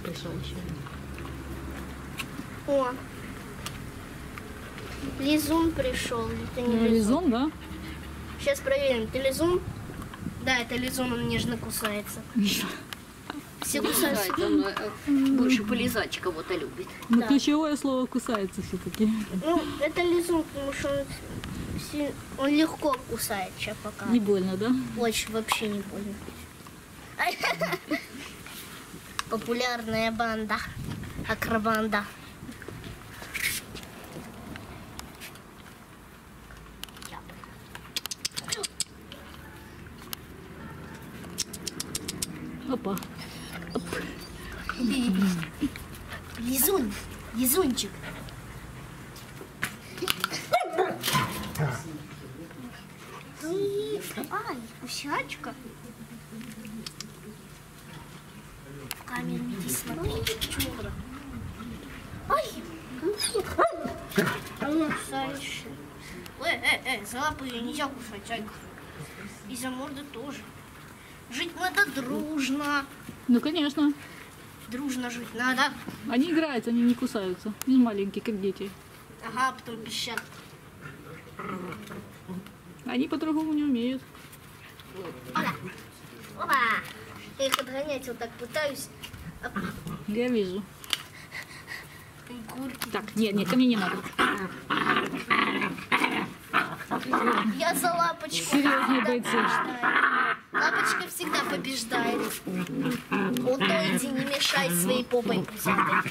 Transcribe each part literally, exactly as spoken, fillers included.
пришел еще. О, лизун пришел. Это не Ну, лизун. лизун, да? Сейчас проверим. Ты лизун? Да, это лизун, он нежно кусается. Все кусаются. Он э, больше полизать кого-то любит. Ну, Да. ключевое слово кусается все-таки. Ну, это лизун, потому что он, си- он легко кусает сейчас пока. Не больно, да? Очень вообще не больно. Популярная банда. Акробанда. Опа. Лизун. Лизунчик. Ай, кусячка. В камеру иди смотри. Чура. Ай, кусаешь. Эй, эй, эй, за лапы ее нельзя кусать, Айка. И за морду тоже. Жить надо дружно. Ну, конечно. Дружно жить надо. Они играются, они не кусаются. Они маленькие, как дети. Ага, потом пищат. Они по-другому не умеют. Опа. Опа. Я их отгонять вот так пытаюсь. Я вижу. Курки. Так, нет, нет, ко мне не надо. Я за лапочку. Серьезные всегда бойцы. побеждаю. Лапочка всегда побеждает. Вот то иди, не мешай своей попой пузатой.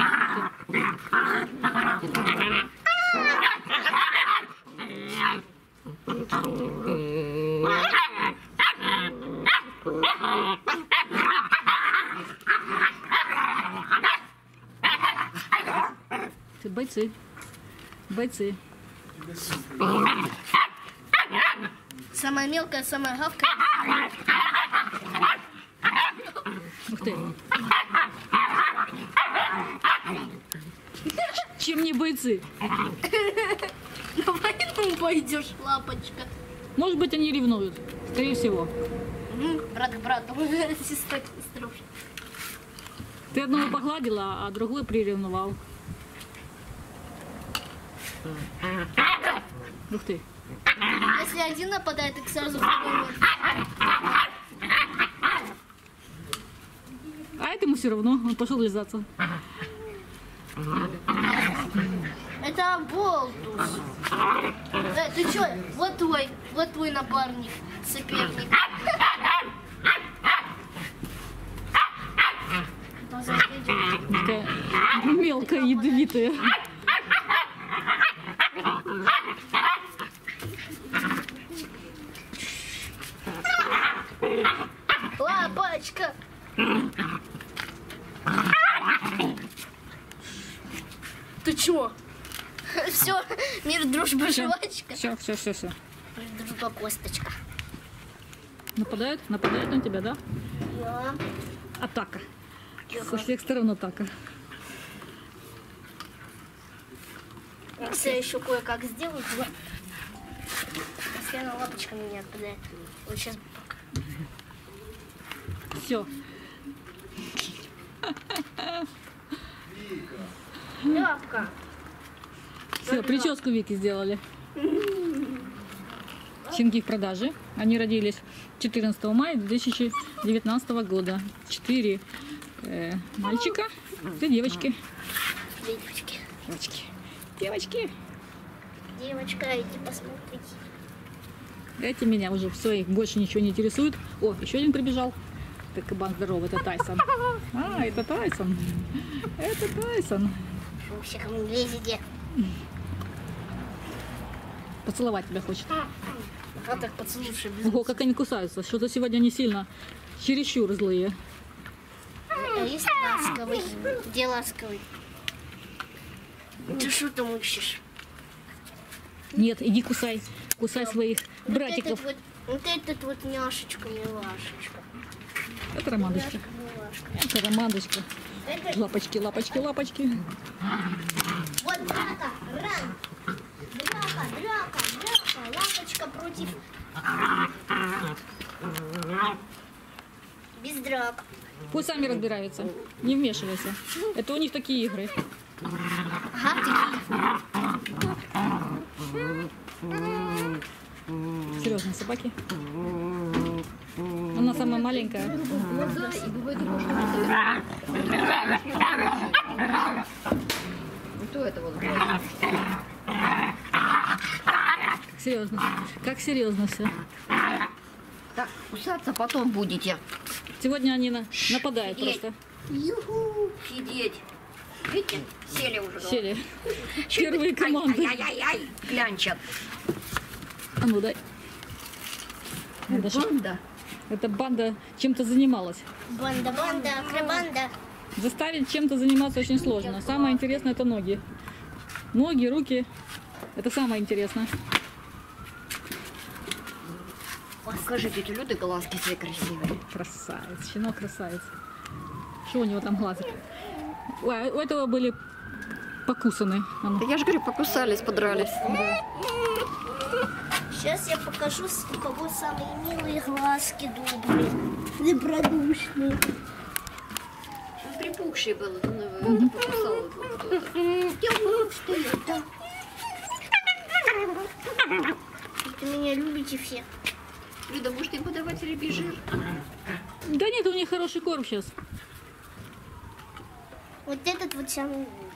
Ты бойцы. Бойцы. Самая мелкая, самая гавкая. Ух ты. Чем не бойцы? На войну пойдешь, лапочка. Может быть, они ревнуют. Скорее всего. Угу, брат к брату, сестра к сеструшке. Ты одного погладила, а другой приревновал. Ух ты. Если один нападает, так сразу второй. А этому все равно, он пошел лизаться. Это болтус. Э, ты чё? Вот твой, вот твой напарник, соперник. Такая мелкая, ядовитая. Лапочка. Ты чё? Все, мир, дружба, жвачка. Все, все, все, все. Дружба, косточка. Нападают? Нападают на тебя, да? Да. Атака. Со всех сторон атака. Все еще кое-как сделать. Если она лапочка меня отпадает. Вот сейчас пока. Все. Лапка. Все, прическу Вики сделали. Щенки в продаже. Они родились четырнадцатого мая две тысячи девятнадцатого года. Четыре э, мальчика, две девочки. Девочки. Девочки. Девочки. Девочка, иди посмотрите. Эти меня уже все, их больше ничего не интересует. О, еще один прибежал. Это кабан здоровый, это Тайсон. А, это Тайсон. Это Тайсон. Вы все ко мне лезете. Поцеловать тебя хочет. А так поцелуйши без. Ого, как они кусаются. Что-то сегодня не сильно чересчур злые. А есть ласковый? Где ласковый? Ты что там ищешь? Нет, иди кусай. Кусай своих Вот братиков. этот вот, вот этот вот няшечка, милашечка. Это Романдочка. Милашка. Это Романдочка. Это Лапочки, лапочки, лапочки. вот драка, ран. Драка, драка, драка. Лапочка против. Без драк. Пусть сами разбираются. Не вмешивайся. Это у них такие игры. Ага, Серьезно, собаки. Она самая маленькая. Глаза и бывает такое, что вот у этого вот. Серьезно. Как серьезно все. Так, кусаться потом будете. Сегодня они на- нападают Сидеть. просто. Юху, сидеть. Видите, сели уже. Сели. Первые команды. Ай-яй-яй, клянчат. А ну дай. Это, ж- Банда. эта банда чем-то занималась. банда, банда, акробанда. Заставить чем-то заниматься очень сложно. Самое интересное это ноги. Ноги, руки. Это самое интересное. Покажи тетя Люды глазки свои красивые. Красавец, щенок красавец. Что у него там глазик? Ой, а у этого были покусаны. А ну. Я же говорю, покусались, подрались. Сейчас я покажу, с- у кого самые милые глазки добрые, добродушные. Припухший был, это покусал его кто-то. Я думаю, что это. Это меня любите все. Люда, может им подавать рыбий жир? Да нет, у них хороший корм сейчас. Вот этот вот самый